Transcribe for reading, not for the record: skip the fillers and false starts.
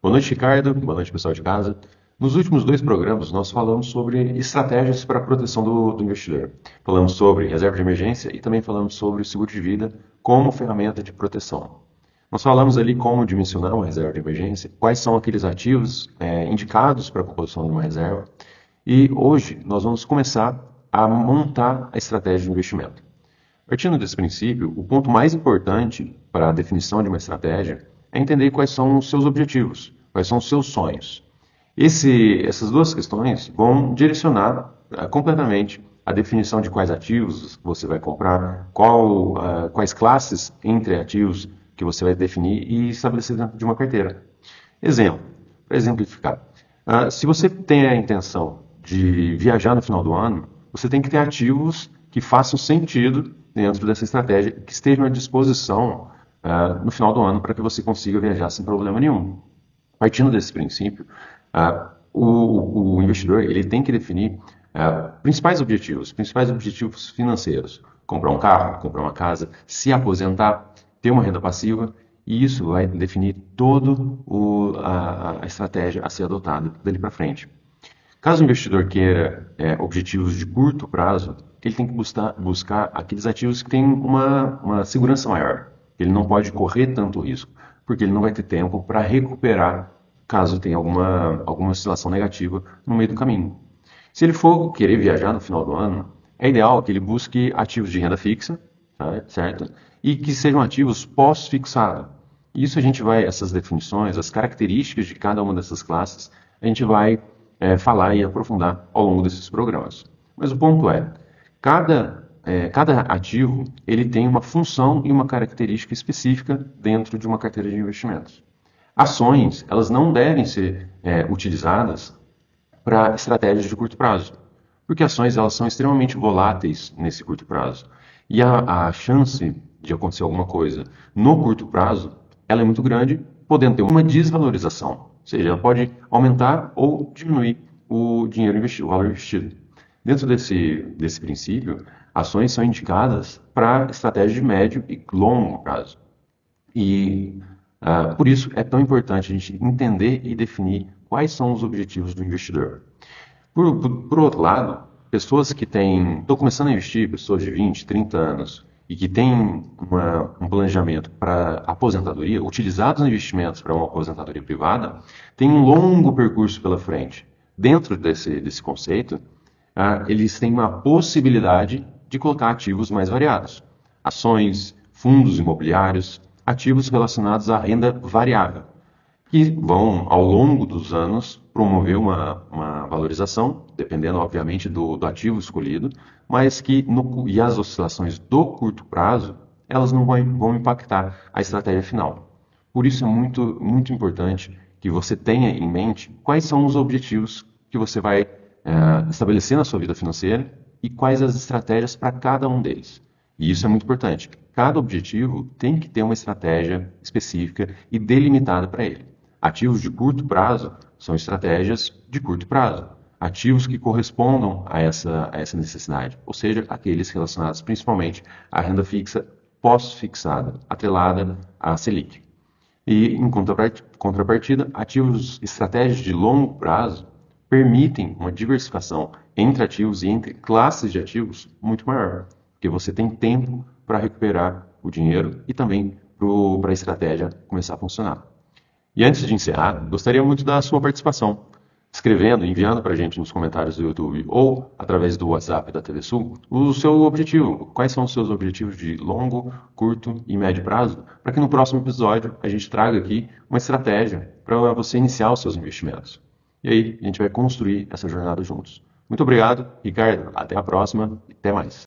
Boa noite, Ricardo. Boa noite, pessoal de casa. Nos últimos dois programas, nós falamos sobre estratégias para a proteção do investidor. Falamos sobre reserva de emergência e também falamos sobre o seguro de vida como ferramenta de proteção. Nós falamos ali como dimensionar uma reserva de emergência, quais são aqueles ativos indicados para a composição de uma reserva. E hoje nós vamos começar a montar a estratégia de investimento. Partindo desse princípio, o ponto mais importante para a definição de uma estratégia é entender quais são os seus objetivos, quais são os seus sonhos. Essas duas questões vão direcionar completamente a definição de quais ativos você vai comprar, quais classes entre ativos que você vai definir e estabelecer dentro de uma carteira. Exemplo, para exemplificar, se você tem a intenção de viajar no final do ano, você tem que ter ativos que façam sentido dentro dessa estratégia, que estejam à disposição no final do ano para que você consiga viajar sem problema nenhum. Partindo desse princípio, o investidor ele tem que definir principais objetivos financeiros. Comprar um carro, comprar uma casa, se aposentar, ter uma renda passiva, e isso vai definir toda a estratégia a ser adotada dali para frente. Caso o investidor queira objetivos de curto prazo, ele tem que buscar aqueles ativos que têm uma segurança maior. Ele não pode correr tanto risco, porque ele não vai ter tempo para recuperar caso tenha alguma oscilação negativa no meio do caminho. Se ele for querer viajar no final do ano, é ideal que ele busque ativos de renda fixa, tá? Certo? E que sejam ativos pós-fixado. Isso essas definições, as características de cada uma dessas classes, a gente vai falar e aprofundar ao longo desses programas. Mas o ponto é, cada ativo ele tem uma função e uma característica específica dentro de uma carteira de investimentos. Ações, elas não devem ser utilizadas para estratégias de curto prazo, porque ações elas são extremamente voláteis nesse curto prazo. E a chance de acontecer alguma coisa no curto prazo, ela é muito grande, podendo ter uma desvalorização. Ou seja, ela pode aumentar ou diminuir o dinheiro investido, o valor investido. Dentro desse princípio, ações são indicadas para estratégia de médio e longo prazo. E por isso é tão importante a gente entender e definir quais são os objetivos do investidor. Por outro lado, pessoas que estão começando a investir, pessoas de 20, 30 anos, e que têm um planejamento para aposentadoria, utilizados em investimentos para uma aposentadoria privada, têm um longo percurso pela frente. Dentro desse conceito, eles têm uma possibilidade de colocar ativos mais variados. Ações, fundos imobiliários, ativos relacionados à renda variável, que vão, ao longo dos anos, promover uma valorização, dependendo, obviamente, do ativo escolhido, mas e as oscilações do curto prazo, elas não vão impactar a estratégia final. Por isso é muito, muito importante que você tenha em mente quais são os objetivos que você vai estabelecer na sua vida financeira e quais as estratégias para cada um deles. E isso é muito importante. Cada objetivo tem que ter uma estratégia específica e delimitada para ele. Ativos de curto prazo são estratégias de curto prazo. Ativos que correspondam a essa necessidade, ou seja, aqueles relacionados principalmente à renda fixa pós-fixada, atrelada à Selic. E, em contrapartida, estratégias de longo prazo permitem uma diversificação entre ativos e entre classes de ativos muito maior, porque você tem tempo para recuperar o dinheiro e também para a estratégia começar a funcionar. E antes de encerrar, gostaria muito da sua participação, escrevendo, enviando para a gente nos comentários do YouTube ou através do WhatsApp da TV Sul o seu objetivo. Quais são os seus objetivos de longo, curto e médio prazo, para que no próximo episódio a gente traga aqui uma estratégia para você iniciar os seus investimentos. E aí a gente vai construir essa jornada juntos. Muito obrigado, Ricardo. Até a próxima e até mais.